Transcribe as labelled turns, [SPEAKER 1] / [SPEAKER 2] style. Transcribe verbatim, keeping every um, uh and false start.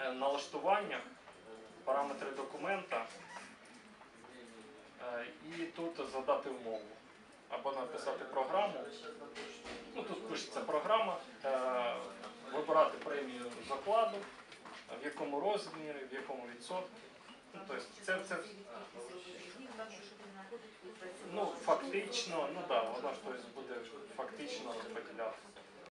[SPEAKER 1] налаштування, параметри документа і тут задати умову. Або написати програму. Ну, тут пишеться програма, вибирати премію закладу, в якому розмірі, в якому відсотку. Ну, тобто це, це, ну, фактично, ну так, да, воно ж тобто, буде фактично розподілятися.